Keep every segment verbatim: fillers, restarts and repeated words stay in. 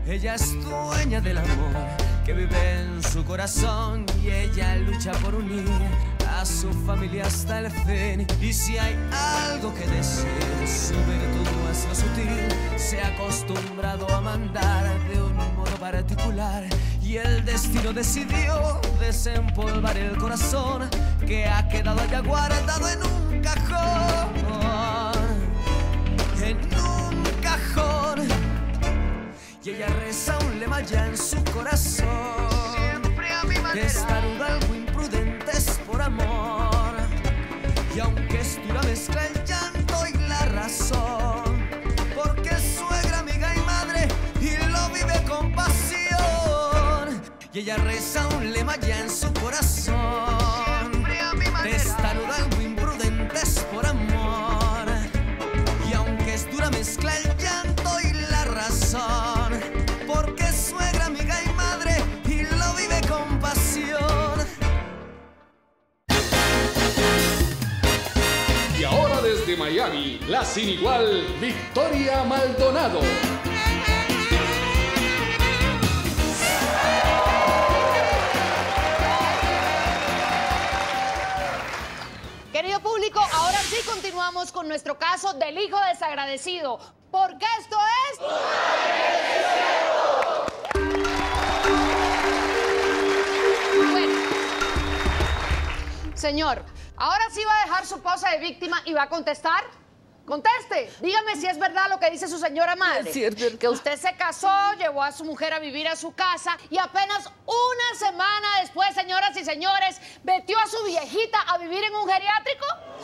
Ella es dueña del amor que vive en su corazón y ella lucha por unir a su familia hasta el fin. Y si hay algo que decir, su virtud no es lo sutil. Se ha acostumbrado a mandar de un modo particular y el destino decidió desempolvar el corazón que ha quedado allá guardado en un cajón. En un cajón. Y ella reza un lema ya en su corazón. Siempre a mi manera. Testaruda, algo imprudente es por amor. Y aunque es dura mezcla el llanto y la razón, porque es suegra, amiga y madre y lo vive con pasión. Y ella reza un lema ya en su corazón. Siempre a mi manera. Testaruda, algo imprudente es por amor. Y aunque es dura mezcla el llanto y la razón, porque es suegra, amiga y madre y lo vive con pasión. Y ahora desde Miami, la sin igual Victoria Maldonado. Querido público, ahora sí continuamos con nuestro caso del hijo desagradecido. Porque esto es... Bueno, señor, ahora sí va a dejar su posa de víctima y va a contestar. Conteste, dígame si es verdad lo que dice su señora madre. Es cierto. Que usted se casó, llevó a su mujer a vivir a su casa y apenas una semana después, señoras y señores, metió a su viejita a vivir en un geriátrico.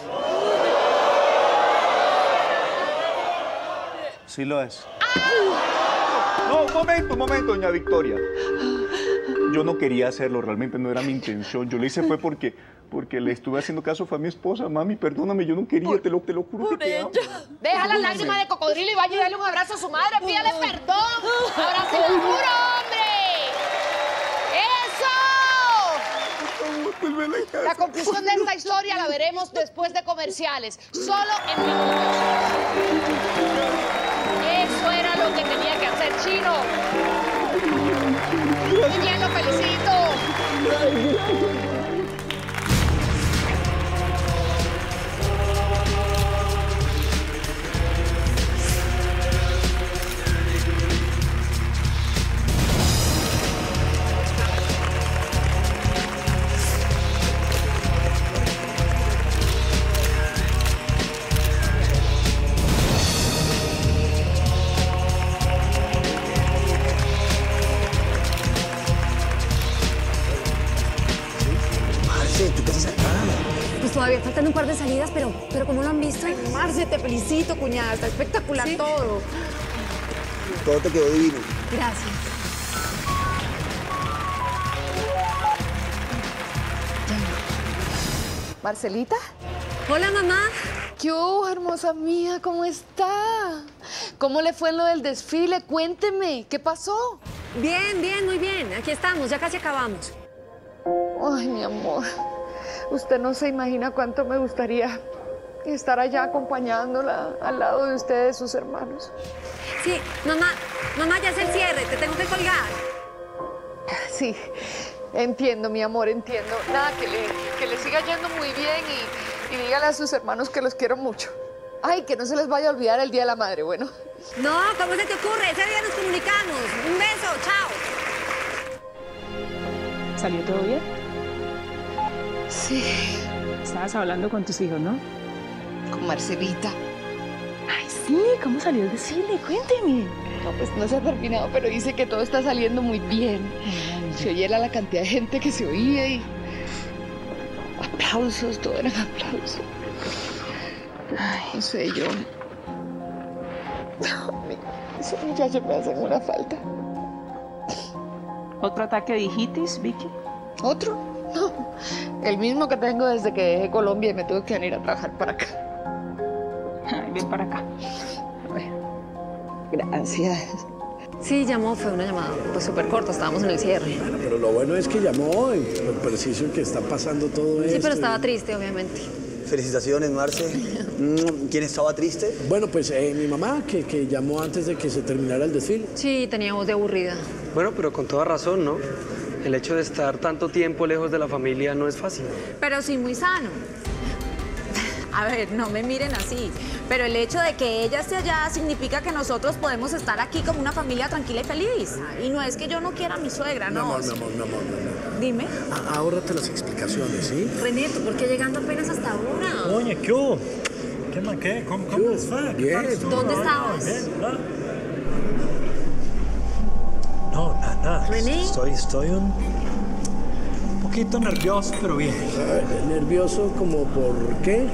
Sí lo es. No, un momento, un momento, doña Victoria. Yo no quería hacerlo, realmente no era mi intención. Yo lo hice fue porque, porque le estuve haciendo caso, fue a mi esposa. Mami, perdóname, yo no quería, por, te, lo, te lo juro que te amo. Deja las lágrimas de cocodrilo y vaya a darle un abrazo a su madre. Pídale perdón. Abrázale duro, hombre. ¡Eso! La conclusión de esta historia la veremos después de comerciales. Solo en minutos. Eso era lo que tenía que hacer, Chino. Muy bien, lo felicito. Todavía faltan un par de salidas, pero, pero ¿cómo lo han visto? Ay, Marce, te felicito, cuñada. Está espectacular. ¿Sí? todo. Todo te quedó divino. Gracias. ¿Marcelita? Hola, mamá. ¿Qué hubo, hermosa mía? ¿Cómo está? ¿Cómo le fue en lo del desfile? Cuénteme, ¿qué pasó? Bien, bien, muy bien. Aquí estamos, ya casi acabamos. Ay, mi amor. Usted no se imagina cuánto me gustaría estar allá acompañándola al lado de ustedes, sus hermanos. Sí, mamá, mamá, ya es el cierre, te tengo que colgar. Sí, entiendo, mi amor, entiendo. Nada, que le, que le siga yendo muy bien y, y dígale a sus hermanos que los quiero mucho. Ay, que no se les vaya a olvidar el Día de la Madre, bueno. No, ¿cómo se te ocurre? Ese día nos comunicamos. Un beso, chao. ¿Salió todo bien? Sí. Estabas hablando con tus hijos, ¿no? Con Marcelita. Ay, sí, ¿cómo salió el desfile? Cuénteme. No, pues no se ha terminado, pero dice que todo está saliendo muy bien. Ay, se oyera la cantidad de gente que se oía y... aplausos, todo eran aplausos. Ay, no sé, yo... Esos muchachos me hacen una falta. ¿Otro ataque de hijitis, Vicky? ¿Otro? No, el mismo que tengo desde que dejé Colombia y me tuve que venir a trabajar para acá. Ay, ven para acá. Bueno, gracias. Sí, llamó, fue una llamada pues súper corta, estábamos en el cierre. Bueno, pero lo bueno es que llamó, en lo preciso que está pasando todo esto. Sí, pero estaba triste, obviamente. Felicitaciones, Marce. ¿Quién estaba triste? Bueno, pues eh, mi mamá, que, que llamó antes de que se terminara el desfile. Sí, tenía voz de aburrida. Bueno, pero con toda razón, ¿no? El hecho de estar tanto tiempo lejos de la familia no es fácil. Pero sí muy sano. A ver, no me miren así, pero el hecho de que ella esté allá significa que nosotros podemos estar aquí como una familia tranquila y feliz. Y no es que yo no quiera a mi suegra, no. Mi amor, mi amor, mi amor, mi amor. Dime. A ahórrate las explicaciones, ¿sí? René, ¿tú por qué llegando apenas hasta ahora? Oye, ¿qué hubo? ¿Qué más qué? ¿Cómo, cómo les fue? Bien. ¿Dónde estabas? Bien, ¿verdad? No, nada, nada. ¿René? Estoy, estoy un poquito nervioso, pero bien. ¿Nervioso como por qué?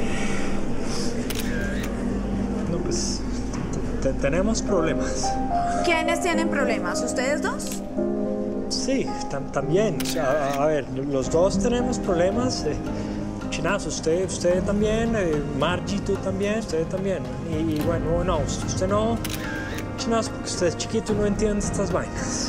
No, pues, te- tenemos problemas. ¿Quiénes tienen problemas? ¿Ustedes dos? Sí, tam- también. O sea, a, a ver, los dos tenemos problemas. Eh, Chinazo, usted, usted también, eh, Margie, tú también, usted también. Y, y bueno, no, usted no. Chinazo, porque usted es chiquito y no entiende estas vainas.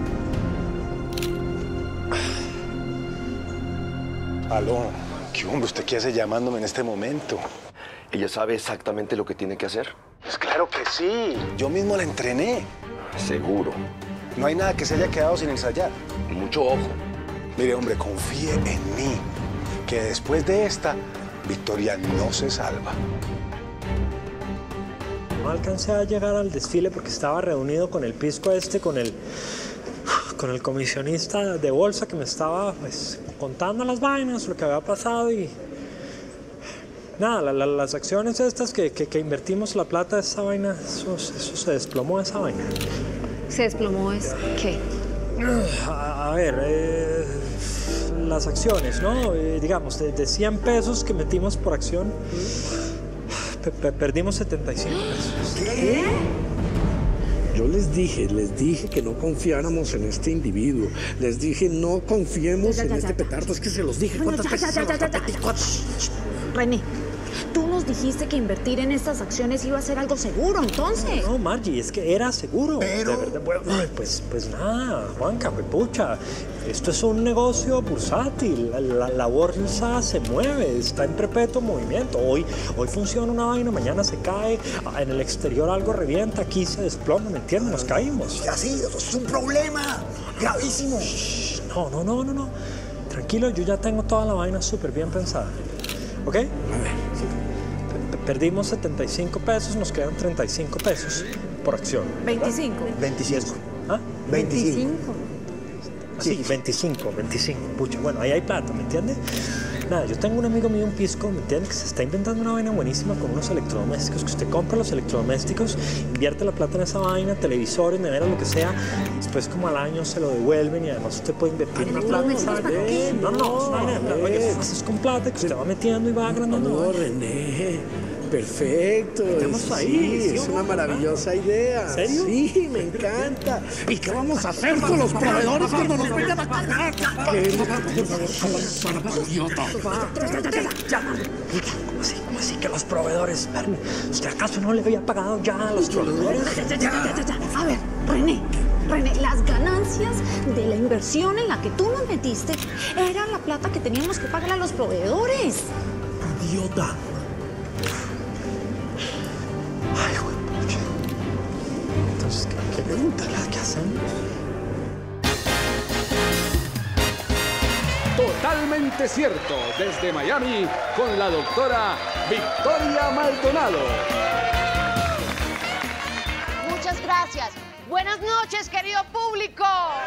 Aló, ¿qué hombre? ¿Usted qué hace llamándome en este momento? ¿Ella sabe exactamente lo que tiene que hacer? Pues claro que sí. Yo mismo la entrené. Seguro. No hay nada que se haya quedado sin ensayar. Mucho ojo. Mire, hombre, confíe en mí. Que después de esta, Victoria no se salva. No alcancé a llegar al desfile porque estaba reunido con el pisco este, con el, con el comisionista de bolsa que me estaba pues, contando las vainas, lo que había pasado y... Nada, la, la, las acciones estas que, que, que invertimos la plata de esa vaina, eso, eso se desplomó esa vaina. ¿Se desplomó es qué? A, a ver, eh, las acciones, ¿no? Eh, digamos, de, de cien pesos que metimos por acción, pe pe perdimos setenta y cinco pesos. ¿Qué? Yo les dije, les dije que no confiáramos en este individuo. Les dije, no confiemos Ya, ya, en ya, este ya. petardo. Es que se los dije. Bueno, ¿Cuántas ya, veces ya, se ya, los ya, ya. repetí? ¿Cuántas? René, tú nos dijiste que invertir en estas acciones iba a ser algo seguro, entonces. No, Margie, es que era seguro. Pero... De verdad, bueno, ay, pues, pues nada, Juanca, pues pucha. Esto es un negocio bursátil. La, la, la bolsa se mueve, está en perpetuo movimiento. Hoy, hoy funciona una vaina, mañana se cae. En el exterior algo revienta, aquí se desploma, ¿me entiendes? Nos caímos. Ya sí, eso es un problema gravísimo. Shh, no, no, no, no, no. Tranquilo, yo ya tengo toda la vaina súper bien pensada. ¿Ok? A ver. P- Perdimos setenta y cinco pesos, nos quedan treinta y cinco pesos por acción. veinticinco. veinticinco. ¿Ah? veinticinco. Sí, veinticinco, veinticinco. Pucha, bueno, ahí hay plata, ¿me entiendes? Nada, yo tengo un amigo mío, un pisco, ¿me entiendes? Que se está inventando una vaina buenísima con unos electrodomésticos, que usted compra los electrodomésticos, invierte la plata en esa vaina, televisores, neveras, lo que sea, después como al año se lo devuelven y además usted puede invertir en plata. ¿Electrodomésticos para qué? No, no, no, es una vaina, No, eso es con plata que usted va metiendo y va agrandando. No, René. Perfecto. Estamos ahí, Sí, ¿sí es o no? una maravillosa idea. ¿En serio? Sí, me encanta. ¿Y qué vamos a hacer con los proveedores cuando nos vengan a pagar? ¿Cómo así? ¿Cómo así que los proveedores? Espérame, ¿usted acaso no le había pagado ya a los proveedores? Ya, ya, ya, ya, ya. A ver, René, René, las ganancias de la inversión en la que tú nos metiste eran la plata que teníamos que pagar a los proveedores. Idiota. Ay, güey, pucha. Entonces, ¿qué, qué pregunta la que hacemos? Totalmente cierto, desde Miami, con la doctora Victoria Maldonado. Muchas gracias. Buenas noches, querido público.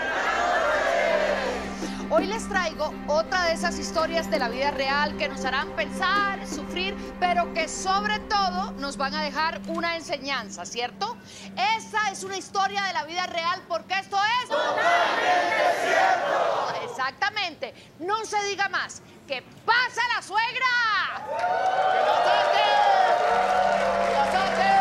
Hoy les traigo otra de esas historias de la vida real que nos harán pensar, sufrir, pero que sobre todo nos van a dejar una enseñanza, ¿cierto? Esa es una historia de la vida real porque esto es... ¡Totalmente cierto! Exactamente. No se diga más. ¡Que pasa la suegra! ¡Que la saque! ¡Que la saque!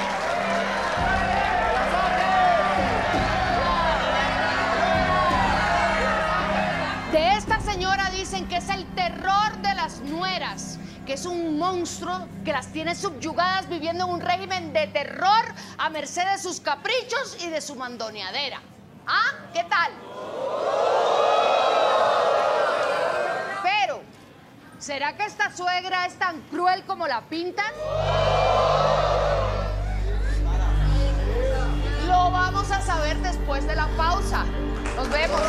De esta señora dicen que es el terror de las nueras, que es un monstruo que las tiene subyugadas viviendo en un régimen de terror a merced de sus caprichos y de su mandoneadera. ¿Ah? ¿Qué tal? Pero ¿Será que esta suegra es tan cruel como la pintan? Lo vamos a saber después de la pausa. Nos vemos.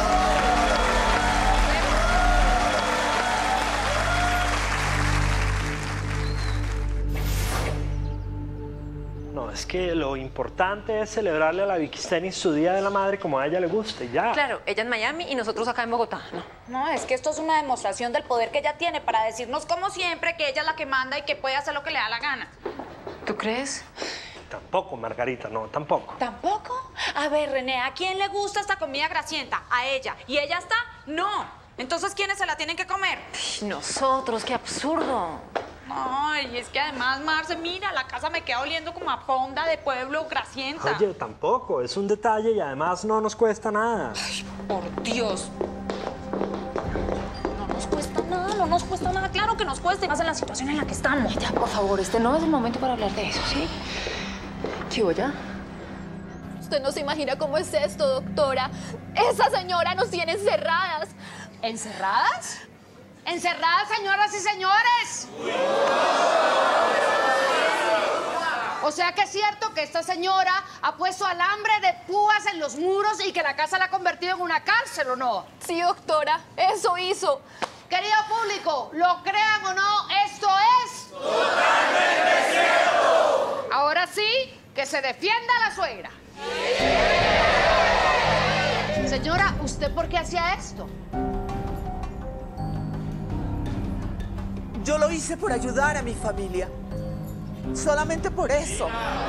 No, es que lo importante es celebrarle a la Vicky su Día de la Madre como a ella le guste, ya. Claro, ella en Miami y nosotros acá en Bogotá, ¿no? No, es que esto es una demostración del poder que ella tiene para decirnos como siempre que ella es la que manda y que puede hacer lo que le da la gana. ¿Tú crees? Tampoco, Margarita, no, tampoco. ¿Tampoco? A ver, René, ¿a quién le gusta esta comida grasienta? A ella. ¿Y ella está? No. Entonces, ¿quiénes se la tienen que comer? Nosotros, qué absurdo. Ay, es que además, Marce, mira, la casa me queda oliendo como a fonda de pueblo grasienta. Oye, tampoco, es un detalle y además no nos cuesta nada. Ay, por Dios. No nos cuesta nada, no nos cuesta nada. Claro que nos cuesta, y más en la situación en la que estamos. Ya, por favor, este no es el momento para hablar de eso, ¿sí? Chivo, ¿ya? Usted no se imagina cómo es esto, doctora. Esa señora nos tiene encerradas. ¿Encerradas? ¡Encerradas, señoras y señores! O sea que es cierto que esta señora ha puesto alambre de púas en los muros y que la casa la ha convertido en una cárcel, ¿o no? Sí, doctora, eso hizo. Querido público, lo crean o no, esto es... ¡totalmente cierto! Ahora sí, que se defienda a la suegra. Señora, ¿usted por qué hacía esto? Yo lo hice por ayudar a mi familia. Solamente por eso.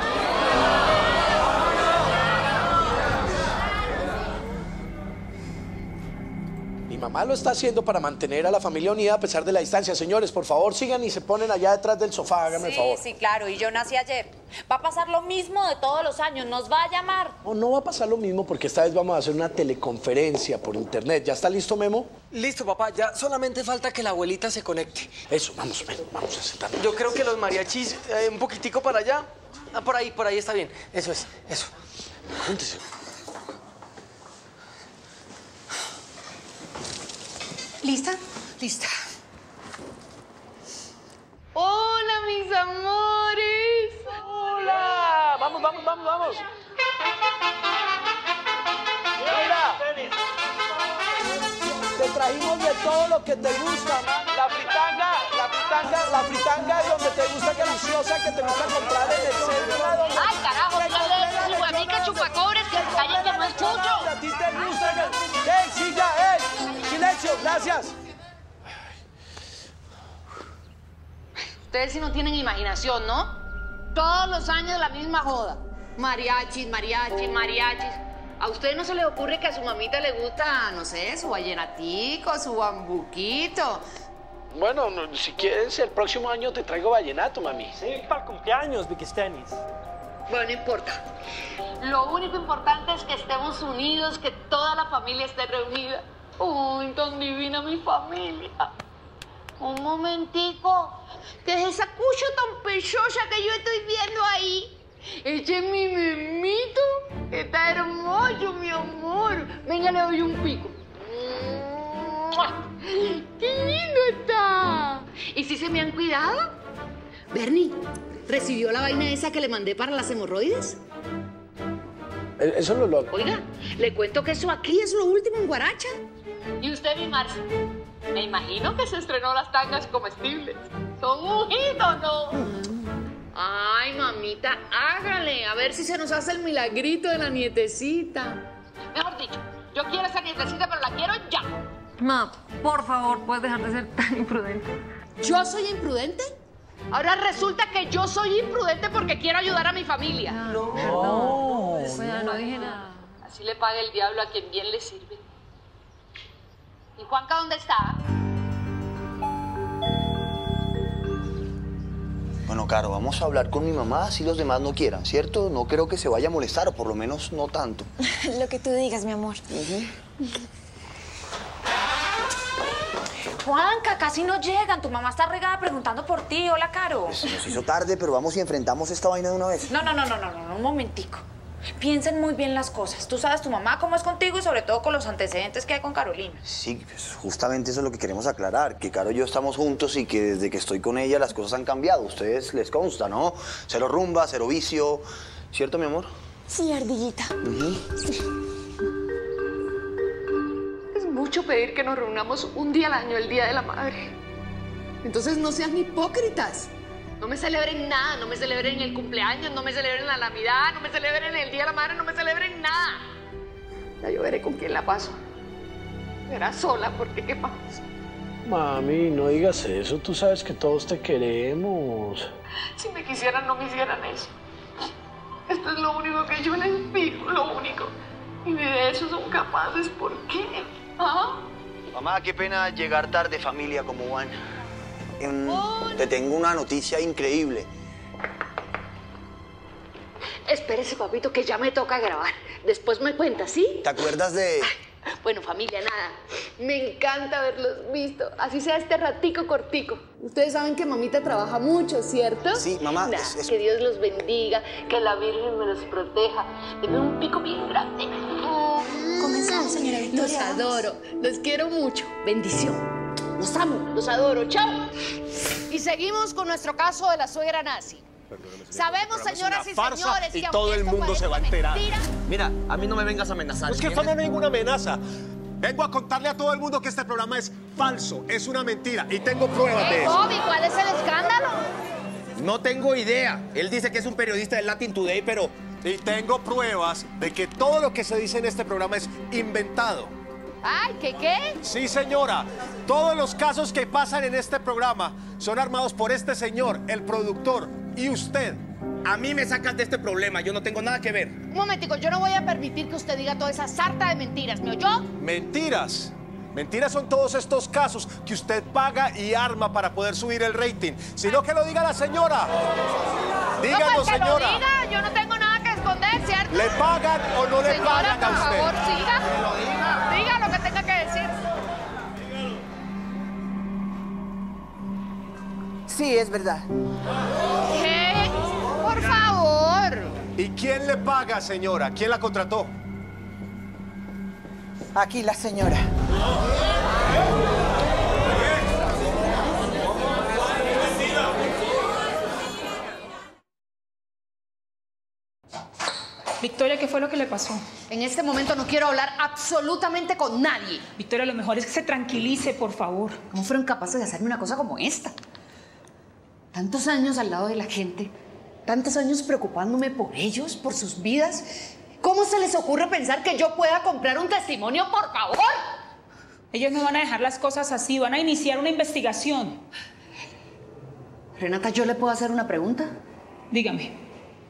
Mi mamá lo está haciendo para mantener a la familia unida a pesar de la distancia. Señores, por favor, sigan y se ponen allá detrás del sofá, háganme el favor. Sí, sí, claro, y yo nací ayer. Va a pasar lo mismo de todos los años, nos va a llamar. No, no va a pasar lo mismo porque esta vez vamos a hacer una teleconferencia por internet. ¿Ya está listo, Memo? Listo, papá, ya solamente falta que la abuelita se conecte. Eso, vamos, ven, vamos a sentarnos. Yo creo que los mariachis, eh, un poquitico para allá. Ah, por ahí, por ahí está bien. Eso es, eso. Júntese. ¿Lista? Lista. Hola, mis amores. Hola. Vamos, vamos, vamos, vamos. Mira. Te trajimos de todo lo que te gusta, man. La fritanga, la fritanga, la fritanga es donde te gusta, deliciosa, que te gusta comprar en el centro. Ay, carajo, no le huevica chupacobres, que se callen que no es chucho. A ti te gusta. ¡Ey, sí, ya, ey! Silencio, gracias. Ustedes sí no tienen imaginación, ¿no? Todos los años la misma joda. Mariachis, mariachis, mariachis. ¿A usted no se le ocurre que a su mamita le gusta, no sé, su vallenatico, su bambuquito? Bueno, no, si quieres, el próximo año te traigo vallenato, mami. Sí, para el cumpleaños, Vicky. Bueno, no importa. Lo único importante es que estemos unidos, que toda la familia esté reunida. ¡Uy, tan divina mi familia! Un momentico. ¿Qué es esa cucha tan pechosa que yo estoy viendo ahí? Ese es mi memito. Está hermoso, mi amor. Venga, le doy un pico. ¡Qué lindo está! ¿Y si se me han cuidado? Bernie, ¿recibió la vaina esa que le mandé para las hemorroides? Eso lo loco. Oiga, le cuento que eso aquí es lo último en Guaracha. ¿Y usted, mi Marce? Me imagino que se estrenó las tangas comestibles. Son un hito, ¿no? Ay, mamita, hágale. A ver si se nos hace el milagrito de la nietecita. Mejor dicho, yo quiero esa nietecita, pero la quiero ya. Ma, por favor, ¿puedes dejar de ser tan imprudente? ¿Yo soy imprudente? Ahora resulta que yo soy imprudente porque quiero ayudar a mi familia. No, no, no, no dije nada. Así le paga el diablo a quien bien le sirve. ¿Y Juanca dónde está? Bueno, Caro, vamos a hablar con mi mamá si los demás no quieran, ¿cierto? No creo que se vaya a molestar, o por lo menos no tanto. Lo que tú digas, mi amor. Uh-huh. Juanca, casi no llegan. Tu mamá está regada preguntando por ti. Hola, Caro. Pues nos hizo tarde, pero vamos y enfrentamos esta vaina de una vez. No, no, no, no, no, no, un momentico. Piensen muy bien las cosas. Tú sabes tu mamá cómo es contigo y sobre todo con los antecedentes que hay con Carolina. Sí, pues justamente eso es lo que queremos aclarar, que Caro y yo estamos juntos y que desde que estoy con ella las cosas han cambiado. A ustedes les consta, ¿no? Cero rumba, cero vicio. ¿Cierto, mi amor? Sí, ardillita. Uh-huh. Es mucho pedir que nos reunamos un día al año, el Día de la Madre. Entonces no sean hipócritas. No me celebren nada, no me celebren el cumpleaños, no me celebren la Navidad, no me celebren el Día de la Madre, no me celebren nada. Ya yo veré con quién la paso. Será sola, porque ¿qué más? Mami, no digas eso. Tú sabes que todos te queremos. Si me quisieran, no me hicieran eso. Esto es lo único que yo les pido, lo único. Y de eso son capaces. ¿Por qué? ¿Ah? Mamá, qué pena llegar tarde, familia, ¿cómo van? Eh, te tengo una noticia increíble. Espérese, papito, que ya me toca grabar. Después me cuenta, ¿sí? ¿Te acuerdas de...? Ay, bueno, familia, nada. Me encanta haberlos visto. Así sea este ratico cortico. Ustedes saben que mamita trabaja mucho, ¿cierto? Sí, mamá. Nah, es, es... Que Dios los bendiga, que la Virgen me los proteja. Denme un pico bien grande. Comenzamos, señora Victoria. Los adoro. Los quiero mucho. Bendición. Los amo, los adoro. Chao. Y seguimos con nuestro caso de la suegra nazi. Sabemos, señoras y señores, y que todo el mundo se va a enterar. Mentira, mira, a mí no me vengas a amenazar. Es que esto no es ninguna amenaza. Vengo a contarle a todo el mundo que este programa es falso, es una mentira y tengo pruebas de hey, eso. Bobby, ¿cuál es el escándalo? No tengo idea. Él dice que es un periodista del Latin Today, pero... Y tengo pruebas de que todo lo que se dice en este programa es inventado. Ay, ¿qué qué? Sí, señora. Todos los casos que pasan en este programa son armados por este señor, el productor, y usted. A mí me sacan de este problema, yo no tengo nada que ver. Un momentico, yo no voy a permitir que usted diga toda esa sarta de mentiras, ¿me oyó? Mentiras. Mentiras son todos estos casos que usted paga y arma para poder subir el rating. Si no, que lo diga la señora. Díganos, no, pues que señora. Lo diga. Yo no tengo nada que esconder, ¿cierto? ¿Le pagan o no le señora, pagan a usted? por favor, siga. Que lo diga. Diga lo que tenga que decir. Sí, es verdad. ¿Qué? Por favor. ¿Y quién le paga, señora? ¿Quién la contrató? Aquí la señora. Victoria, ¿qué fue lo que le pasó? En este momento no quiero hablar absolutamente con nadie. Victoria, lo mejor es que se tranquilice, por favor. ¿Cómo fueron capaces de hacerme una cosa como esta? Tantos años al lado de la gente, tantos años preocupándome por ellos, por sus vidas. ¿Cómo se les ocurre pensar que yo pueda comprar un testimonio, por favor? Ellos no van a dejar las cosas así, van a iniciar una investigación. Renata, ¿yo le puedo hacer una pregunta? Dígame.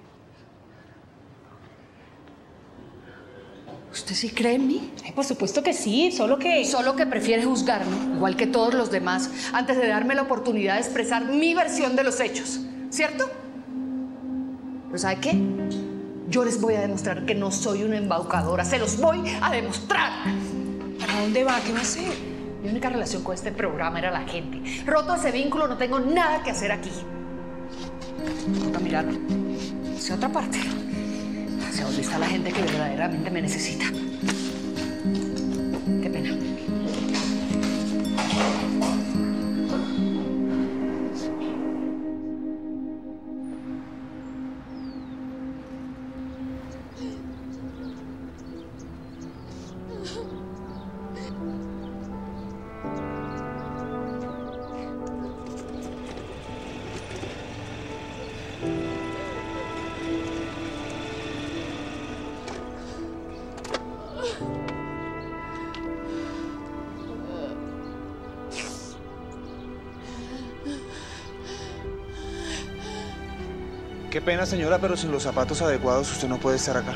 ¿Usted sí cree en mí? Ay, por supuesto que sí, solo que... Solo que prefiere juzgarme, igual que todos los demás, antes de darme la oportunidad de expresar mi versión de los hechos, ¿cierto? ¿Pero sabe qué? Yo les voy a demostrar que no soy una embaucadora, se los voy a demostrar. ¿Para dónde va? ¿Qué va a hacer? Mi única relación con este programa era la gente. Roto ese vínculo, no tengo nada que hacer aquí. Toca mirar hacia otra parte. Hacia donde está la gente que verdaderamente me necesita. Qué pena. Qué pena, señora, pero sin los zapatos adecuados usted no puede estar acá.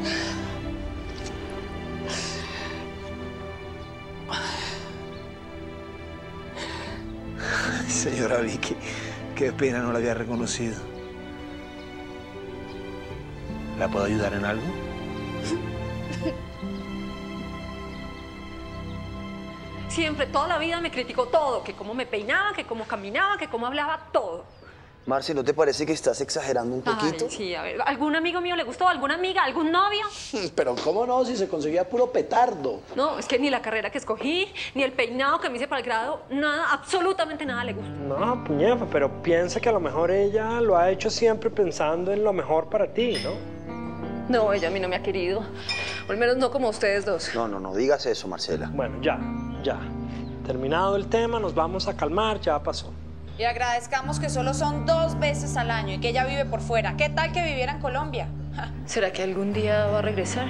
Señora Vicky, qué pena, no la había reconocido. ¿La puedo ayudar en algo? Siempre, toda la vida me criticó todo, que cómo me peinaba, que cómo caminaba, que cómo hablaba, todo. Marce, ¿no te parece que estás exagerando un poquito? Ay, sí, a ver, ¿algún amigo mío le gustó? ¿Alguna amiga? ¿Algún novio? Pero ¿cómo no? Si se conseguía puro petardo. No, es que ni la carrera que escogí, ni el peinado que me hice para el grado, nada, absolutamente nada le gusta. No, puñefa, pero piensa que a lo mejor ella lo ha hecho siempre pensando en lo mejor para ti, ¿no? No, ella a mí no me ha querido. O al menos no como ustedes dos. No, no, no digas eso, Marcela. Bueno, ya, ya. Terminado el tema, nos vamos a calmar, ya pasó. Y agradezcamos que solo son dos veces al año y que ella vive por fuera. ¿Qué tal que viviera en Colombia? Ja. ¿Será que algún día va a regresar?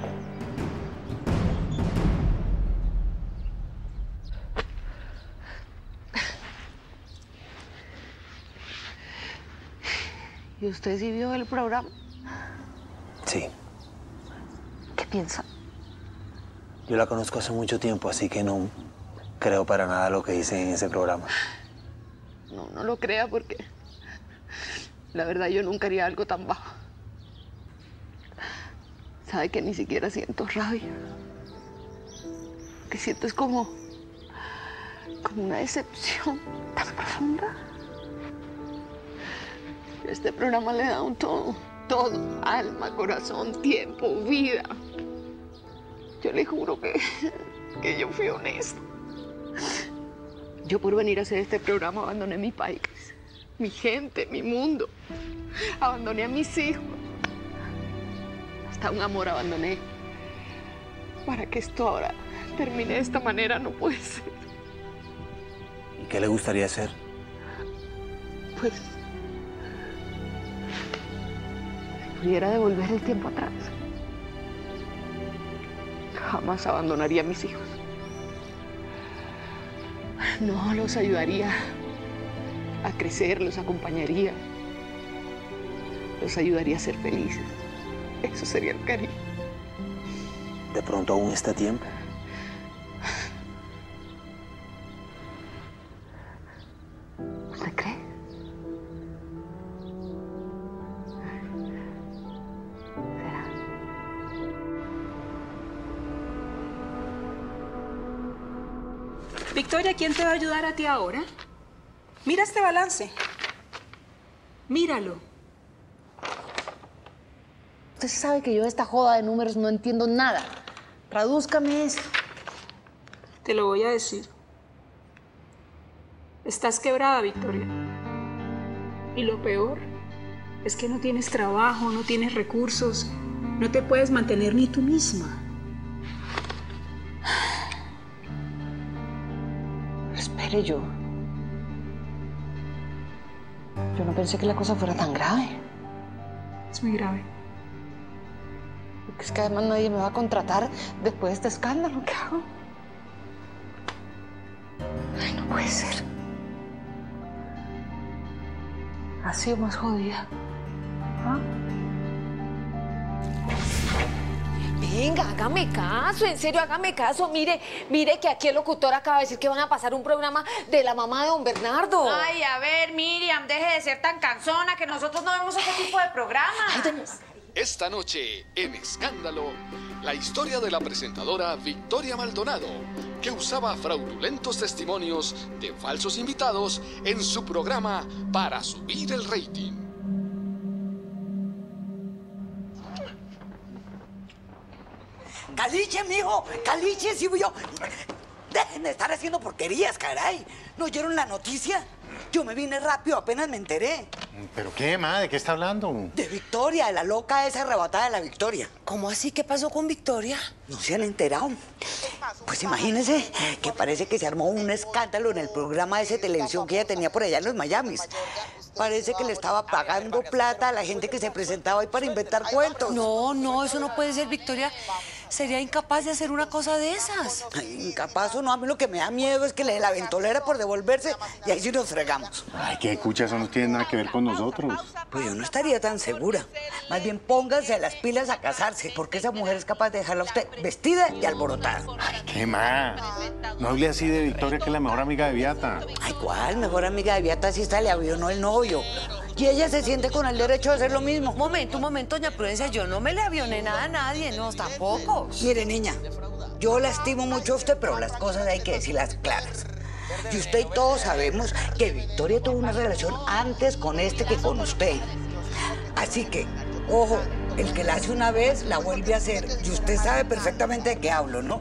¿Y usted sí vio el programa? Sí. ¿Qué piensa? Yo la conozco hace mucho tiempo, así que no creo para nada lo que dice en ese programa. No, no lo crea porque la verdad yo nunca haría algo tan bajo. Sabe que ni siquiera siento rabia. Lo que siento es como, como una decepción tan profunda. Este programa le da un todo, todo, alma, corazón, tiempo, vida. Yo le juro que, que yo fui honesta. Yo por venir a hacer este programa abandoné mi país, mi gente, mi mundo. Abandoné a mis hijos. Hasta un amor abandoné. Para que esto ahora termine de esta manera no puede ser. ¿Y qué le gustaría hacer? Pues... si pudiera devolver el tiempo atrás, jamás abandonaría a mis hijos. No, los ayudaría a crecer, los acompañaría. Los ayudaría a ser felices. Eso sería el cariño. De pronto aún está a tiempo. ¿Usted cree? Victoria, ¿quién te va a ayudar a ti ahora? Mira este balance. Míralo. Usted sabe que yo de esta joda de números no entiendo nada. Tradúzcame esto. Te lo voy a decir. Estás quebrada, Victoria. Y lo peor es que no tienes trabajo, no tienes recursos, no te puedes mantener ni tú misma. Espere, yo... Yo no pensé que la cosa fuera tan grave. Es muy grave. Porque es que además nadie me va a contratar después de este escándalo. ¿Qué hago? Ay, no puede ser. Ha sido más jodida. ¿Ah? Venga, hágame caso, en serio, hágame caso. Mire, mire que aquí el locutor acaba de decir que van a pasar un programa de la mamá de don Bernardo. Ay, a ver, Miriam, deje de ser tan cansona, que nosotros no vemos ese tipo de programa. Esta noche, en Escándalo, la historia de la presentadora Victoria Maldonado, que usaba fraudulentos testimonios de falsos invitados en su programa para subir el rating. Caliche, mijo, caliche, sí, yo. Dejen de estar haciendo porquerías, caray. ¿No oyeron la noticia? Yo me vine rápido, apenas me enteré. ¿Pero qué, ma? ¿De qué está hablando? De Victoria, de la loca esa arrebatada de la Victoria. ¿Cómo así? ¿Qué pasó con Victoria? ¿No se han enterado? Pues imagínense que parece que se armó un escándalo en el programa de esa televisión que ella tenía por allá en los Miamis. Parece que le estaba pagando plata a la gente que se presentaba ahí para inventar cuentos. No, no, eso no puede ser, Victoria. Sería incapaz de hacer una cosa de esas. Ay, incapaz o no, a mí lo que me da miedo es que le dé la ventolera por devolverse y ahí sí nos fregamos. Ay, qué escucha, eso no tiene nada que ver con nosotros. Pues yo no estaría tan segura. Más bien pónganse las pilas a casarse, porque esa mujer es capaz de dejarla a usted vestida y alborotada. Ay, qué ma. No hable así de Victoria, que es la mejor amiga de Beata. Ay, ¿cuál mejor amiga de Beata si esta le avionó el novio? Y ella se siente con el derecho de hacer lo mismo. Un momento, un momento, doña Prudencia, yo no me le avioné nada a nadie, no, tampoco. Mire, niña, yo la estimo mucho a usted, pero las cosas hay que decirlas claras. Y usted y todos sabemos que Victoria tuvo una relación antes con este que con usted. Así que, ojo, el que la hace una vez, la vuelve a hacer. Y usted sabe perfectamente de qué hablo, ¿no?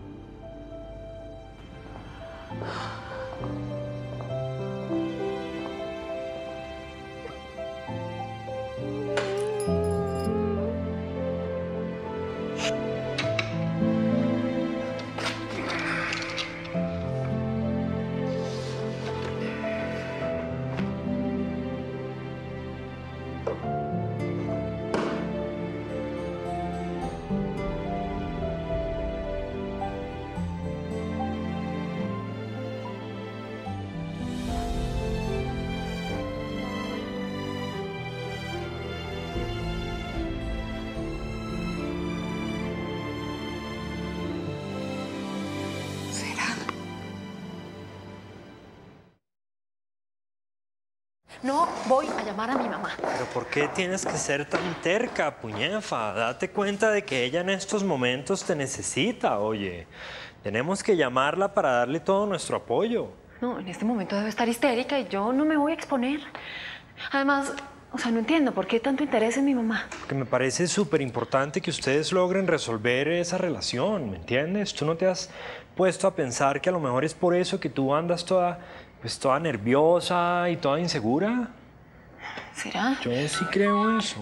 No voy a llamar a mi mamá. Pero ¿por qué tienes que ser tan terca, puñefa? Date cuenta de que ella en estos momentos te necesita, oye. Tenemos que llamarla para darle todo nuestro apoyo. No, en este momento debe estar histérica y yo no me voy a exponer. Además, o sea, no entiendo por qué tanto interés en mi mamá. Porque me parece súper importante que ustedes logren resolver esa relación, ¿me entiendes? Tú no te has puesto a pensar que a lo mejor es por eso que tú andas toda... pues toda nerviosa y toda insegura. ¿Será? Yo sí creo eso.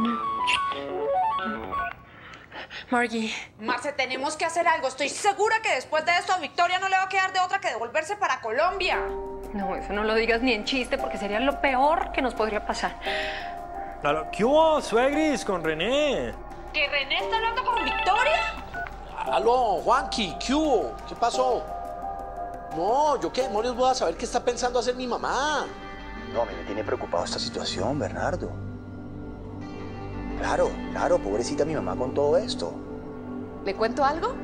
Margie. Marce, tenemos que hacer algo. Estoy segura que después de esto a Victoria no le va a quedar de otra que devolverse para Colombia. No, eso no lo digas ni en chiste porque sería lo peor que nos podría pasar. ¿Qué hubo, suegris, con René? ¿Que René está hablando con Victoria? Aló, Juanqui, ¿qué hubo? ¿Qué pasó? No, ¿yo qué demonios voy a saber qué está pensando hacer mi mamá? No, a mí me tiene preocupado esta situación, Bernardo. Claro, claro, pobrecita mi mamá con todo esto. ¿Le cuento algo?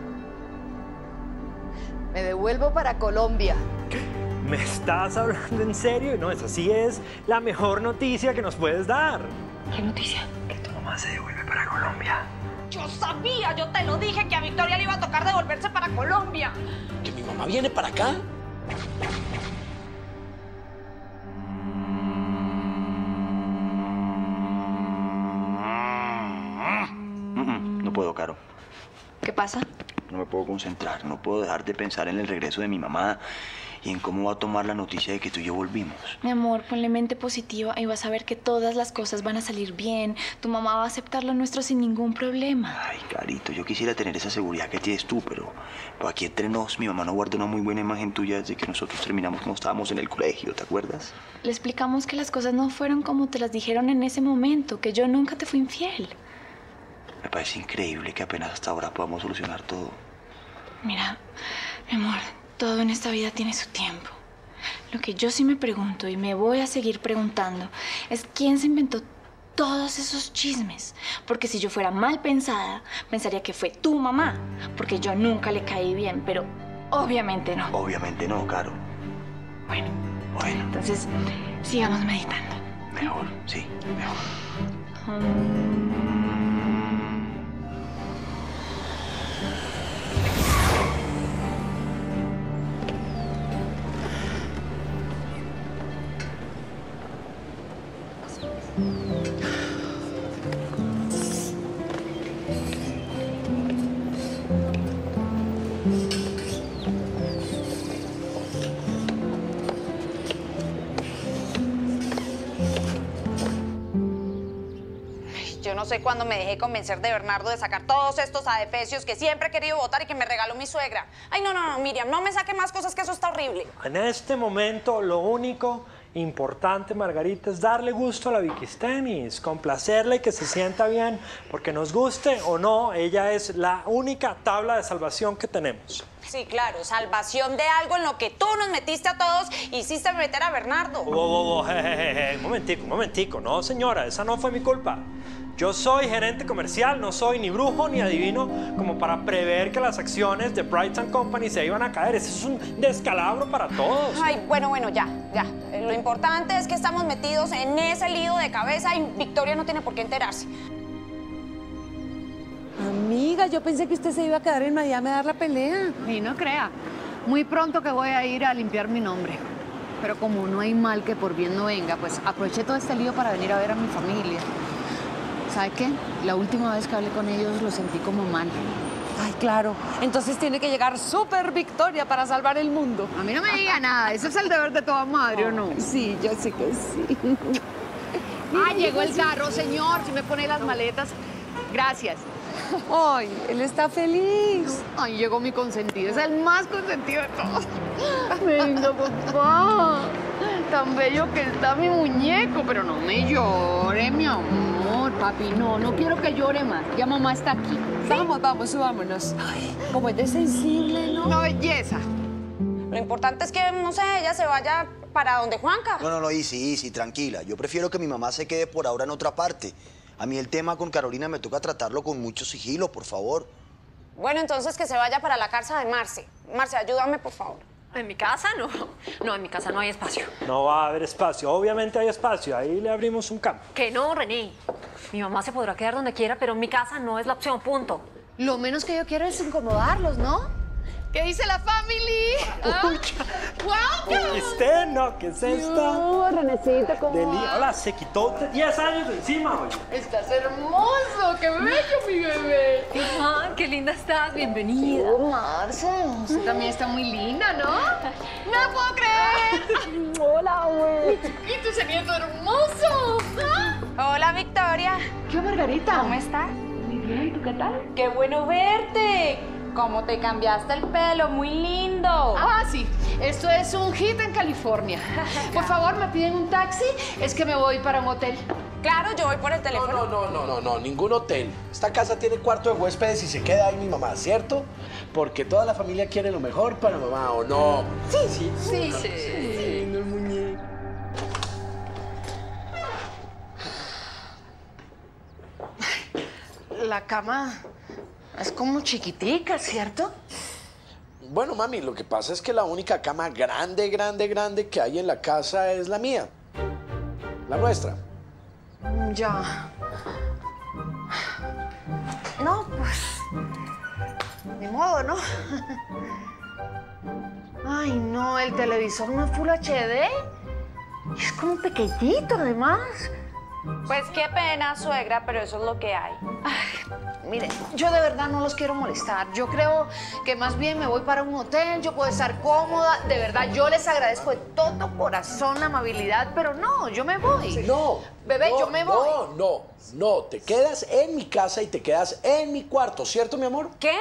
Me devuelvo para Colombia. ¿Me estás hablando en serio? No, esa sí es la mejor noticia que nos puedes dar. ¿Qué noticia? Que tu mamá se devuelve para Colombia. Yo sabía, yo te lo dije, que a Victoria le iba a tocar devolverse para Colombia. ¿Que mi mamá viene para acá? No puedo, Caro. ¿Qué pasa? No me puedo concentrar, no puedo dejar de pensar en el regreso de mi mamá y en cómo va a tomar la noticia de que tú y yo volvimos. Mi amor, ponle mente positiva y vas a ver que todas las cosas van a salir bien. Tu mamá va a aceptar lo nuestro sin ningún problema. Ay, Carito, yo quisiera tener esa seguridad que tienes tú, pero, pero aquí entre nos, mi mamá no guarda una muy buena imagen tuya desde que nosotros terminamos como estábamos en el colegio, ¿te acuerdas? Le explicamos que las cosas no fueron como te las dijeron en ese momento, que yo nunca te fui infiel. Me parece increíble que apenas hasta ahora podamos solucionar todo. Mira, mi amor, todo en esta vida tiene su tiempo. Lo que yo sí me pregunto y me voy a seguir preguntando es quién se inventó todos esos chismes. Porque si yo fuera mal pensada, pensaría que fue tu mamá. Porque yo nunca le caí bien, pero obviamente no. Obviamente no, Caro. Bueno. Bueno. Entonces, sigamos meditando. Mejor, sí, mejor. Um... Yo no sé cuándo me dejé convencer de Bernardo de sacar todos estos adefesios que siempre he querido votar y que me regaló mi suegra. Ay, no, no, no, Miriam, no me saque más cosas, que eso está horrible. En este momento, lo único importante, Margarita, es darle gusto a la Vikistenis, complacerla y que se sienta bien, porque nos guste o no, ella es la única tabla de salvación que tenemos. Sí, claro, salvación de algo en lo que tú nos metiste a todos y hiciste meter a Bernardo. Oh, oh, oh, je, je, je. Un momentico, un momentico. No, señora, esa no fue mi culpa. Yo soy gerente comercial, no soy ni brujo ni adivino como para prever que las acciones de Bright and Company se iban a caer. Eso es un descalabro para todos. Ay, bueno, bueno, ya, ya. Lo importante es que estamos metidos en ese lío de cabeza y Victoria no tiene por qué enterarse. Amiga, yo pensé que usted se iba a quedar en Miami a dar la pelea. Y no crea. Muy pronto que voy a ir a limpiar mi nombre. Pero como no hay mal que por bien no venga, pues aproveché todo este lío para venir a ver a mi familia. ¿Sabe qué? La última vez que hablé con ellos lo sentí como mal. Ay, claro. Entonces tiene que llegar Super Victoria para salvar el mundo. A mí no me diga nada. Eso es el deber de toda madre, ¿o no? Sí, yo sé que sí. Ah, llegó el carro, señor. Si me pone las maletas. Gracias. Ay, él está feliz. Ay, llegó mi consentido. Es el más consentido de todos. Venga, papá. Tan bello que está mi muñeco. Pero no me llore, mi amor, papi. No, no quiero que llore más. Ya mamá está aquí. ¿Sí? Vamos, vamos, subámonos. Ay, como es de sensible, ¿no? Una belleza. Lo importante es que, no sé, ella se vaya para donde Juanca. No, no, no, Isi, Isi, tranquila. Yo prefiero que mi mamá se quede por ahora en otra parte. A mí el tema con Carolina me toca tratarlo con mucho sigilo, por favor. Bueno, entonces que se vaya para la casa de Marce. Marce, ayúdame, por favor. ¿En mi casa? No. No, en mi casa no hay espacio. No va a haber espacio. Obviamente hay espacio. Ahí le abrimos un campo. Que no, René. Mi mamá se podrá quedar donde quiera, pero en mi casa no es la opción, punto. Lo menos que yo quiero es incomodarlos, ¿no? ¿Qué dice la family? ¿Ah? ¡Welcome! ¿Usted no? ¿Qué es esta? No, Renecito, ¿cómo Deli va? Hola, se quitó diez años de encima, oye. Estás hermoso, qué bello, mi bebé. Ah, qué linda estás, bienvenida. Oh, Marce, usted también está muy linda, ¿no? ¡No lo puedo creer! Hola, güey. Mi chiquito, ese nieto hermoso. ¿Ah? Hola, Victoria. ¿Qué, Margarita? ¿Cómo estás? Muy bien, ¿tú qué tal? ¡Qué bueno verte! ¿Cómo te cambiaste el pelo? Muy lindo. Ah, sí. Esto es un hit en California. Por favor, ¿me piden un taxi? Es que me voy para un hotel. Claro, yo voy por el teléfono. No, no, no, no, no, ningún hotel. Esta casa tiene cuarto de huéspedes y se queda ahí mi mamá, ¿cierto? Porque toda la familia quiere lo mejor para mamá, ¿o no? Sí, sí, sí. Sí, sí. No, el muñeco. La cama es como chiquitica, ¿cierto? Bueno, mami, lo que pasa es que la única cama grande, grande, grande que hay en la casa es la mía. La nuestra. Ya. No, pues... Ni modo, ¿no? Ay, no, el televisor no es Full H D. Es como pequeñito, además. Pues qué pena, suegra, pero eso es lo que hay. Ay, mire, yo de verdad no los quiero molestar. Yo creo que más bien me voy para un hotel, yo puedo estar cómoda. De verdad, yo les agradezco de todo corazón la amabilidad, pero no, yo me voy. No. Bebé, no, yo me voy. No, no, no. Te quedas en mi casa y te quedas en mi cuarto, ¿cierto, mi amor? ¿Qué?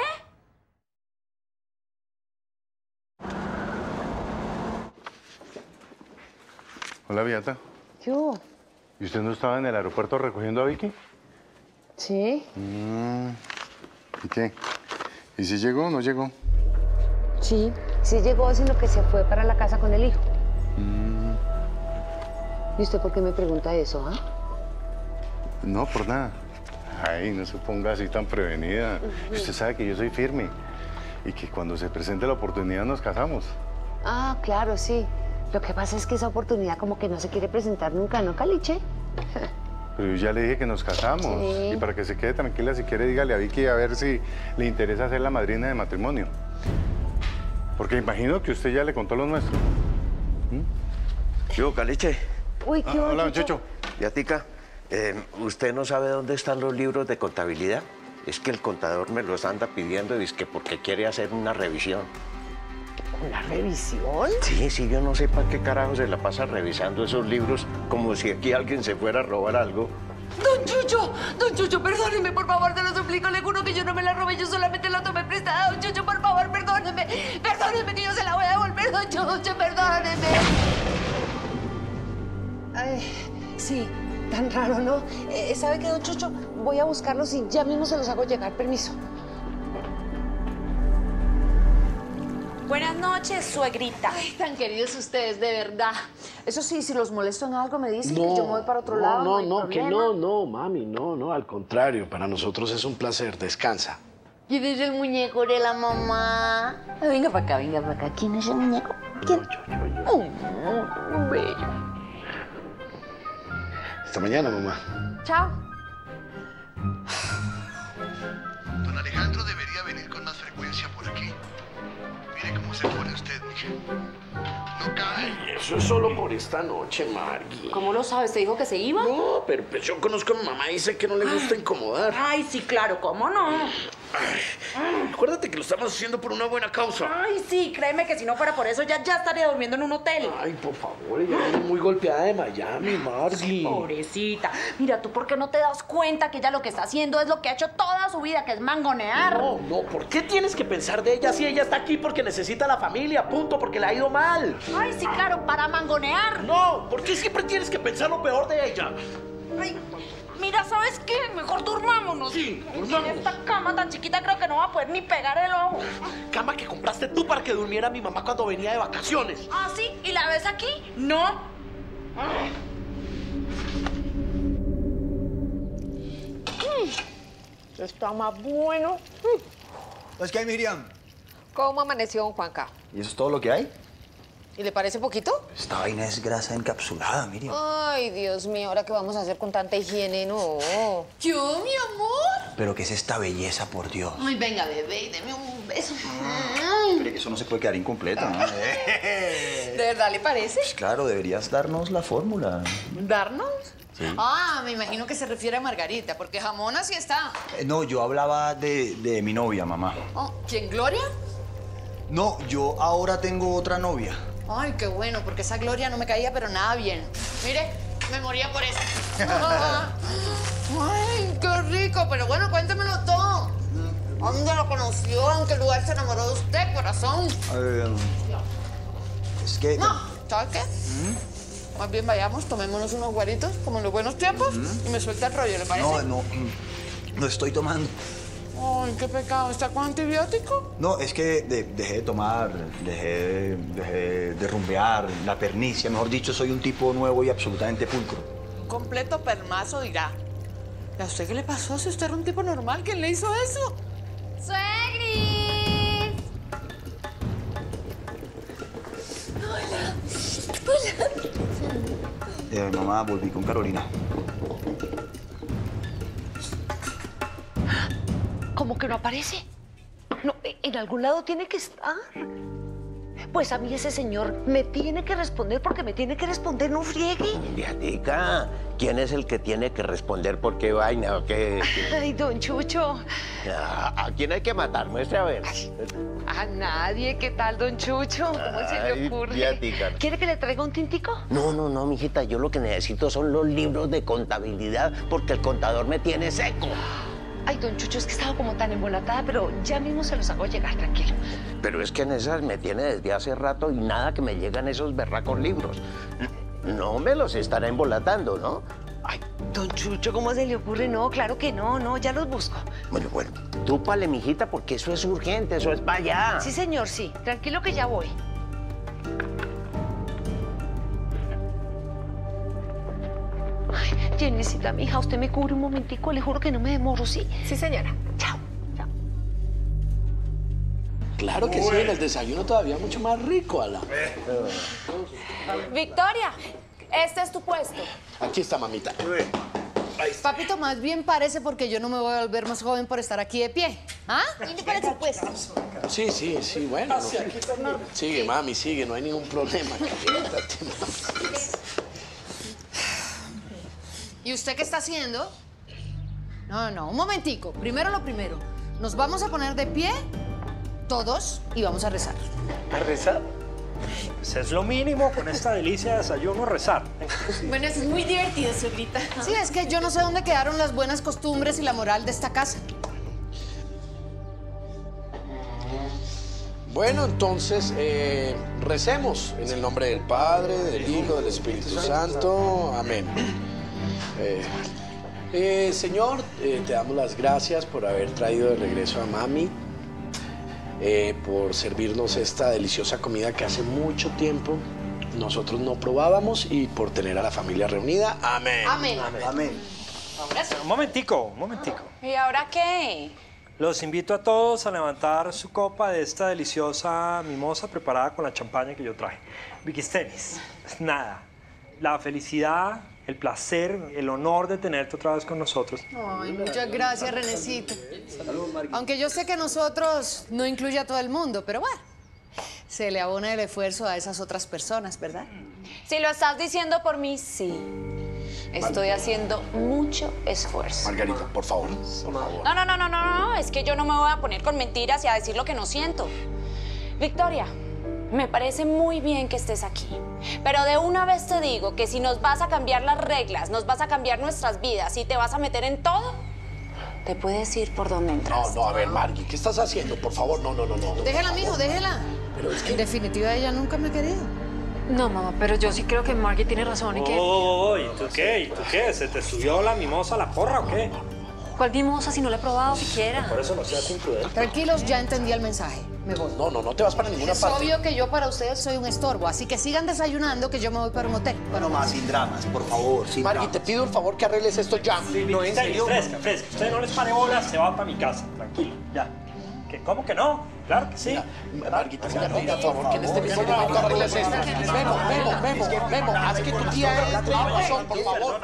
Hola, Beata. ¿Qué hubo? ¿Y usted no estaba en el aeropuerto recogiendo a Vicky? Sí. Mm, ¿Y qué? ¿Y si llegó o no llegó? Sí, sí llegó, sino que se fue para la casa con el hijo. Mm, ¿Y usted por qué me pregunta eso, ah? No, por nada. Ay, no se ponga así tan prevenida. Ujú. Usted sabe que yo soy firme y que cuando se presente la oportunidad nos casamos. Ah, claro, sí. Lo que pasa es que esa oportunidad como que no se quiere presentar nunca, ¿no, Caliche? Pero yo ya le dije que nos casamos. Sí. Y para que se quede tranquila, si quiere, dígale a Vicky a ver si le interesa ser la madrina de matrimonio. Porque imagino que usted ya le contó lo nuestro. ¿Qué hubo, Caliche? Uy, qué Ah, hola, bonito. Chucho. Yatica, eh, ¿usted no sabe dónde están los libros de contabilidad? Es que el contador me los anda pidiendo y es que porque quiere hacer una revisión. ¿Una revisión? Sí, sí, yo no sé para qué carajo se la pasa revisando esos libros como si aquí alguien se fuera a robar algo. Don Chucho, don Chucho, perdóneme, por favor, te lo suplico, le juro que yo no me la robé, yo solamente la tomé prestada. Don Chucho, por favor, perdóneme, perdóneme que yo se la voy a devolver, don Chucho, perdóneme. Ay, sí, tan raro, ¿no? Eh, ¿Sabe qué, don Chucho? Voy a buscarlos y ya mismo se los hago llegar, permiso. Buenas noches, suegrita. Ay, tan queridos ustedes, de verdad. Eso sí, si los molesto en algo, me dicen No, que yo me voy para otro no, lado. No, hay no, que problema. no, no, mami, no, no, al contrario, para nosotros es un placer, descansa. ¿Quién es el muñeco de la mamá? Venga para acá, venga para acá. ¿Quién es el muñeco? ¿Quién? Oh, un bello. Hasta mañana, mamá. Chao. Don Alejandro debería venir con más frecuencia por aquí. Mire cómo se pone Ay, eso es solo por esta noche, Margui. ¿Cómo lo sabes? ¿Te dijo que se iba? No, pero pues yo conozco a mi mamá y dice que no le gusta incomodar. Ay, sí, claro, ¿cómo no? Ay, acuérdate que lo estamos haciendo por una buena causa. Ay, sí, créeme que si no fuera por eso ya, ya estaría durmiendo en un hotel. Ay, por favor, ella viene muy golpeada de Miami, Margui. Pobrecita. Mira, ¿tú por qué no te das cuenta que ella lo que está haciendo es lo que ha hecho toda su vida, que es mangonear? No, no, ¿por qué tienes que pensar de ella si ella está aquí porque necesita a la familia, punto, porque le ha ido mal? Ay, sí, claro, para mangonear. No, ¿por qué siempre tienes que pensar lo peor de ella? Ay, mira, ¿sabes qué? Mejor durmámonos. Sí, durmamos. En esta cama tan chiquita creo que no va a poder ni pegar el ojo. Cama que compraste tú para que durmiera mi mamá cuando venía de vacaciones. ¿Ah, sí? ¿Y la ves aquí? No. Mm. Está más bueno. ¿Pues qué hay, Miriam? ¿Cómo amaneció, don Juanca? ¿Y eso es todo lo que hay? ¿Y le parece poquito? Esta vaina es grasa encapsulada, Miriam. Ay, Dios mío, ¿ahora qué vamos a hacer con tanta higiene? No. ¿Yo, mi amor? ¿Pero qué es esta belleza, por Dios? Ay, venga, bebé, deme un beso. Pero que eso no se puede quedar incompleto, ¿no? ¿De verdad le parece? Pues claro, deberías darnos la fórmula. ¿Darnos? Sí. Ah, me imagino que se refiere a Margarita, porque jamón así está. Eh, no, yo hablaba de, de mi novia, mamá. Oh, ¿quién, Gloria? No, yo ahora tengo otra novia. Ay, qué bueno, porque esa Gloria no me caía, pero nada bien. Mire, me moría por eso. Ay, qué rico, pero bueno, cuéntemelo todo. ¿Dónde lo conoció? ¿En qué lugar se enamoró de usted, corazón? Eh, es que... No, ¿sabes qué? ¿Mm? Más bien vayamos, tomémonos unos guaritos, como en los buenos tiempos, ¿Mm? y me suelta el rollo, ¿le parece? No, no, no estoy tomando. Ay, qué pecado. ¿Está con antibiótico? No, es que de- dejé de tomar, dejé, dejé de rumbear, la pernicia. Mejor dicho, soy un tipo nuevo y absolutamente pulcro. Completo permazo dirá. ¿Y a usted qué le pasó si usted era un tipo normal? ¿Quién le hizo eso? ¡Suegris! Hola. Hola. Eh, mamá, volví con Carolina. ¿Cómo que no aparece? No, en algún lado tiene que estar. Pues a mí ese señor me tiene que responder porque me tiene que responder, no friegue. Beatica, ¿quién es el que tiene que responder por qué vaina o qué? Ay, don Chucho. ¿A, a quién hay que matar? Muestre a ver. A nadie, ¿qué tal, don Chucho? ¿Cómo se le Ay, ocurre? Beatica. ¿Quiere que le traiga un tintico? No, no, no, mijita, yo lo que necesito son los libros de contabilidad porque el contador me tiene seco. Ay, don Chucho, es que estaba como tan embolatada, pero ya mismo se los hago llegar, tranquilo. Pero es que en esas me tiene desde hace rato y nada que me llegan esos berracos libros. No me los estará embolatando, ¿no? Ay, don Chucho, ¿cómo se le ocurre? No, claro que no, no, ya los busco. Bueno, bueno, tú pale, mijita, porque eso es urgente, eso es para allá. Sí, señor, sí. Tranquilo que ya voy. Ay, Jennycita, mi hija, usted me cubre un momentico, le juro que no me demoro, ¿sí? Sí, señora. Chao. Claro que sí, en el desayuno todavía mucho más rico, Ala. Victoria, este es tu puesto. Aquí está, mamita. Papito, más bien parece porque yo no me voy a volver más joven por estar aquí de pie. ¿Ah? ¿Y te parece puesto? Sí, sí, sí, bueno. no. Sigue, mami, sigue, no hay ningún problema. Caliéntate, mami. ¿Y usted qué está haciendo? No, no, un momentico. Primero lo primero. Nos vamos a poner de pie, todos, y vamos a rezar. ¿A rezar? Pues es lo mínimo con esta delicia de desayuno, rezar. Bueno, eso es muy divertido, suegrita. Sí, es que yo no sé dónde quedaron las buenas costumbres y la moral de esta casa. Bueno, entonces, eh, recemos en el nombre del Padre, del Hijo, del Espíritu Santo. Amén. Eh, eh, Señor, eh, te damos las gracias por haber traído de regreso a mami, eh, por servirnos esta deliciosa comida que hace mucho tiempo nosotros no probábamos y por tener a la familia reunida. Amén. Amén. Amén. Un momentico, un momentico. ¿Y ahora qué? Los invito a todos a levantar su copa de esta deliciosa mimosa preparada con la champaña que yo traje. Viquistenis, nada, la felicidad, el placer, el honor de tenerte otra vez con nosotros. Ay, muchas gracias, Renecito. Aunque yo sé que nosotros no incluye a todo el mundo, pero bueno. Se le abona el esfuerzo a esas otras personas, ¿verdad? Si lo estás diciendo por mí, sí. Estoy haciendo mucho esfuerzo. Margarita, por favor, por favor. No, no, no, no, no, no. Es que yo no me voy a poner con mentiras y a decir lo que no siento. Victoria, me parece muy bien que estés aquí. Pero de una vez te digo que si nos vas a cambiar las reglas, nos vas a cambiar nuestras vidas y te vas a meter en todo, te puedes ir por donde entras. No, no, a ver, Margui, ¿qué estás haciendo? Por favor, no, no, no, no. Déjela, mijo, déjela. Pero es que... En definitiva, ella nunca me ha querido. No, mamá, pero yo sí creo que Margie tiene razón y que... Oh, ¿y tú qué? ¿Y tú qué? ¿Se te subió la mimosa a la porra o qué? ¿Cuál mimosa si no la he probado siquiera? Por eso no seas imprudente. Tranquilos, ya entendí el mensaje. Me voy. No, no, no te vas para ninguna Es parte. obvio que yo para ustedes soy un estorbo, así que sigan desayunando que yo me voy para un hotel. Bueno, más sin dramas, por favor, sin Margui, dramas. te pido el favor que arregles esto ya. Sí, no, en serio. Fresca, fresca. Usted no les pare bolas, se va para mi casa. Tranquilo, ya. ¿Qué, ¿Cómo que no? Claro que sí. Margui, te pido por favor que en este mismo momento arregles esto. Memo, Memo, Memo, Memo, haz que tu tía entre en razón, por favor.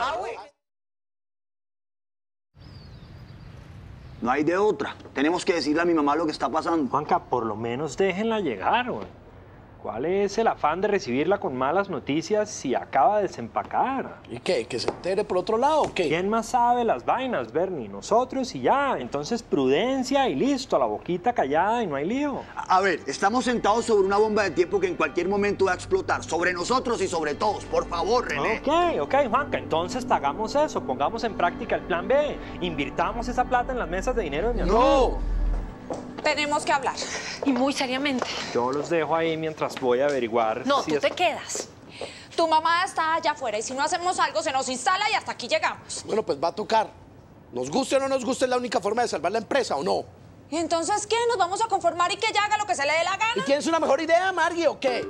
No hay de otra. Tenemos que decirle a mi mamá lo que está pasando. Juanca, por lo menos déjenla llegar, güey. ¿Cuál es el afán de recibirla con malas noticias si acaba de desempacar? ¿Y qué? ¿Que se entere por otro lado o qué? ¿Quién más sabe las vainas, Bernie? Nosotros y ya. Entonces prudencia y listo, a la boquita callada y no hay lío. A ver, estamos sentados sobre una bomba de tiempo que en cualquier momento va a explotar. Sobre nosotros y sobre todos. Por favor, René. Ok, ok, Juanca. Entonces hagamos eso. Pongamos en práctica el plan B. Invirtamos esa plata en las mesas de dinero de mi amigo. ¡No! Tenemos que hablar. Y muy seriamente. Yo los dejo ahí mientras voy a averiguar. No, si tú es... te quedas. Tu mamá está allá afuera y si no hacemos algo se nos instala y hasta aquí llegamos. Bueno, pues va a tocar. Nos guste o no nos guste, es la única forma de salvar la empresa, ¿o no? ¿Y entonces qué? ¿Nos vamos a conformar y que ella haga lo que se le dé la gana? ¿Y tienes una mejor idea, Margui, o qué?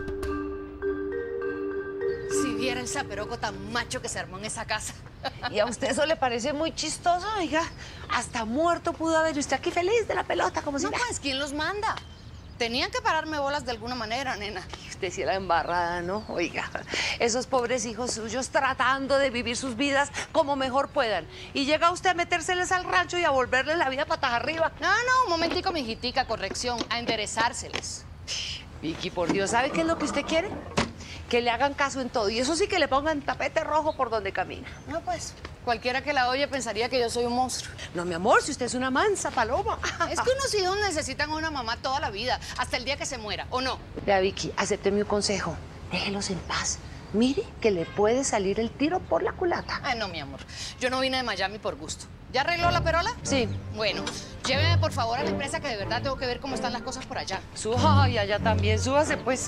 Si viera el zaperoco tan macho que se armó en esa casa. ¿Y a usted eso le parece muy chistoso? Oiga, hasta muerto pudo haber usted aquí feliz de la pelota, como si... No, pues, ¿quién los manda? Tenían que pararme bolas de alguna manera, nena. Usted sí era embarrada, ¿no? Oiga, esos pobres hijos suyos tratando de vivir sus vidas como mejor puedan. Y llega usted a metérseles al rancho y a volverles la vida patas arriba. No, no, un momentico, mijitica, corrección, a enderezárseles. Vicky, por Dios, ¿sabe qué es lo que usted quiere? Que le hagan caso en todo. Y eso sí que le pongan tapete rojo por donde camina. No, pues, cualquiera que la oye pensaría que yo soy un monstruo. No, mi amor, si usted es una mansa paloma. Es que unos hijos necesitan a una mamá toda la vida, hasta el día que se muera, ¿o no? Vea, Vicky, acepte mi consejo. Déjelos en paz. Mire que le puede salir el tiro por la culata. Ay, no, mi amor. Yo no vine de Miami por gusto. ¿Ya arregló la perola? Sí. Bueno, lléveme por favor a la empresa que de verdad tengo que ver cómo están las cosas por allá. Suba, y allá también, súbase, pues.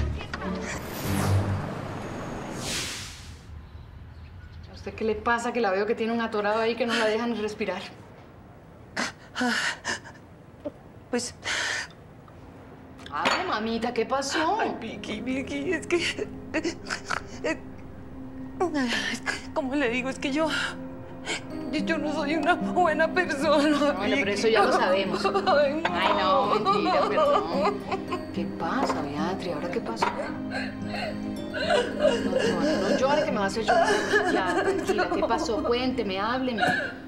¿A usted qué le pasa? Que la veo que tiene un atorado ahí que no la deja ni respirar. Pues... Hable, mamita, ¿qué pasó? Ay, Vicky, Vicky, es que... ¿Cómo le digo? Es que yo... Yo no soy una buena persona. Bueno, pero eso ya lo sabemos. Ay, no, Ay, no, mentira, perdón. ¿Qué pasa, Beatriz? ¿Ahora qué pasó? No, no, no llore, que me va a hacer llorar. Ya, tranquila, ¿qué pasó? Cuénteme, hábleme.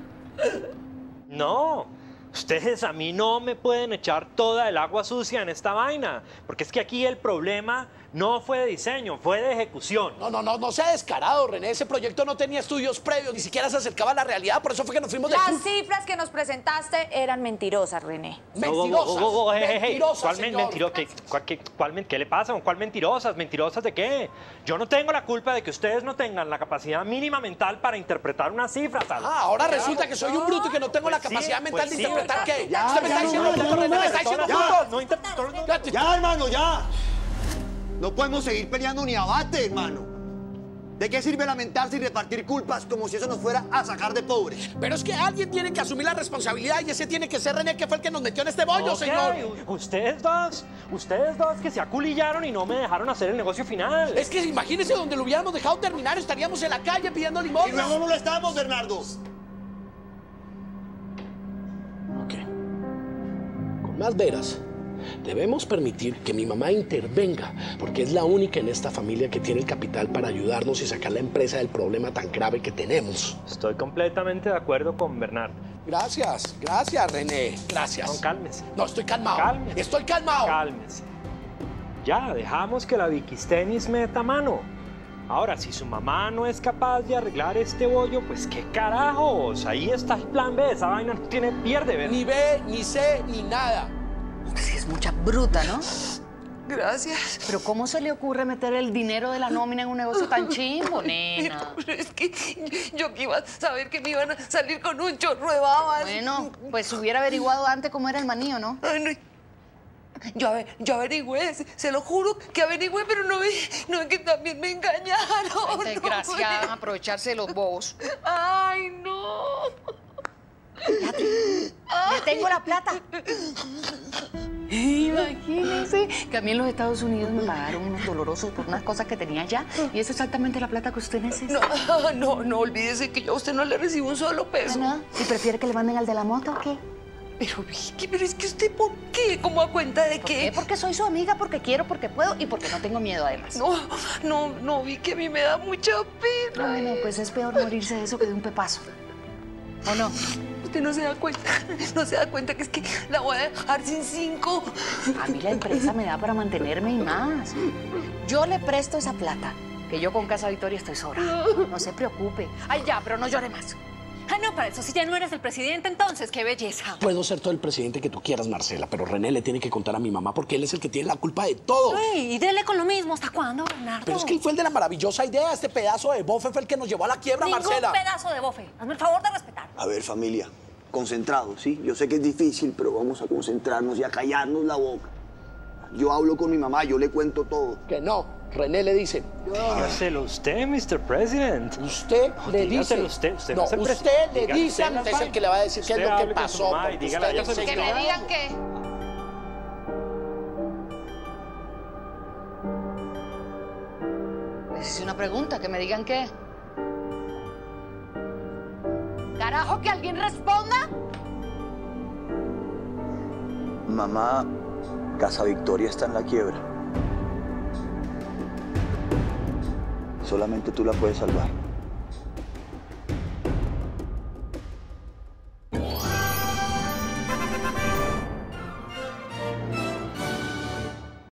No, ustedes a mí no me pueden echar toda el agua sucia en esta vaina, porque es que aquí el problema no fue de diseño, fue de ejecución. No, no, no, no sea descarado, René. Ese proyecto no tenía estudios previos, ni siquiera se acercaba a la realidad, por eso fue que nos fuimos de... Las cifras que nos presentaste eran mentirosas, René. Mentirosas, Oh, oh, oh, hey, hey, hey. mentirosas, ¿Cuál, men- señor. mentiro- qué, cuál- qué- cuál men- ¿Qué le pasa? ¿Cuál mentirosas? ¿Mentirosas de qué? Yo no tengo la culpa de que ustedes no tengan la capacidad mínima mental para interpretar una cifra, tal. Ah, ahora resulta que soy un bruto y que no tengo la Pues sí, capacidad mental pues de sí. interpretar qué. Ya, ¿Usted me ya, está no, diciendo no, bruto, no, René? no, ¿Me está diciendo ya. bruto? No inter- Ya, hermano, ya. No podemos seguir peleando ni abate, hermano. ¿De qué sirve lamentarse y repartir culpas como si eso nos fuera a sacar de pobres? Pero es que alguien tiene que asumir la responsabilidad y ese tiene que ser René, que fue el que nos metió en este bollo, Ok, señor. Ustedes dos, ustedes dos que se aculillaron y no me dejaron hacer el negocio final. Es que imagínese donde lo hubiéramos dejado terminar, estaríamos en la calle pidiendo limón. Y luego no lo estamos, Bernardo. Ok. Con más veras, debemos permitir que mi mamá intervenga, porque es la única en esta familia que tiene el capital para ayudarnos y sacar la empresa del problema tan grave que tenemos. Estoy completamente de acuerdo con Bernardo. Gracias, gracias, René. Gracias. No, cálmese. No, estoy calmado. Cálmese. Estoy calmado. Cálmese. ya, dejamos que la Vikistenis meta mano. Ahora, si su mamá no es capaz de arreglar este bollo, pues qué carajos. Ahí está el plan B, esa vaina no tiene pierde, ¿verdad? Ni B, ni C, ni nada. Sí, es mucha bruta, ¿no? Gracias. Pero ¿cómo se le ocurre meter el dinero de la nómina en un negocio tan chimbo, nena? Pero es que yo que iba a saber que me iban a salir con un chorro de babas. Bueno, pues hubiera averiguado antes cómo era el manío, ¿no? Ay, no. Yo, yo averigüé, se, se lo juro que averigüé, pero no vi, no que también me engañaron. Desgraciada, no, aprovecharse de los bobos. Ay, no. Ya tengo la plata. Imagínense que a mí en los Estados Unidos me pagaron unos dolorosos por unas cosas que tenía allá y eso es exactamente la plata que usted necesita. No, no, no olvídese que yo a usted no le recibo un solo peso. ¿No? ¿Y prefiere que le manden al de la moto o qué? Pero Vicky, pero es que usted, ¿por qué? ¿Cómo a cuenta de ¿Por qué? qué? Porque soy su amiga, porque quiero, porque puedo y porque no tengo miedo además. No, no, no, Vicky, a mí me da mucha pena. Bueno, pues es peor morirse de eso que de un pepazo. ¿O no? Usted no se da cuenta, no se da cuenta que es que la voy a dejar sin cinco. A mí la empresa me da para mantenerme y más. Yo le presto esa plata, que yo con Casa Victoria estoy sobrada. No se preocupe. Ay, ya, pero no llore más. Ah, no, para eso si ya no eres el presidente, entonces, qué belleza. Puedo ser todo el presidente que tú quieras, Marcela, pero René le tiene que contar a mi mamá porque él es el que tiene la culpa de todo. Ay, y dele con lo mismo. ¿Hasta cuándo, Bernardo? Pero es que él fue el de la maravillosa idea. Este pedazo de bofe fue el que nos llevó a la quiebra, Ningún Marcela. pedazo de bofe. Hazme el favor de respetar. A ver, familia, concentrados, ¿sí? Yo sé que es difícil, pero vamos a concentrarnos y a callarnos la boca. Yo hablo con mi mamá, yo le cuento todo. Que no. René le dice. Dígaselo usted, mister President. Usted No, le dígaselo dice. usted. Usted no, no es el usted presidente. le Dígale dice, usted usted es las el que le va a decir qué es Usted lo que hable con su pasó. mamá y porque dígale, usted yo se lo es el Que me que- digan qué. Les hice una pregunta, que me digan qué. Carajo, que alguien responda. Mamá, Casa Victoria está en la quiebra. Solamente tú la puedes salvar.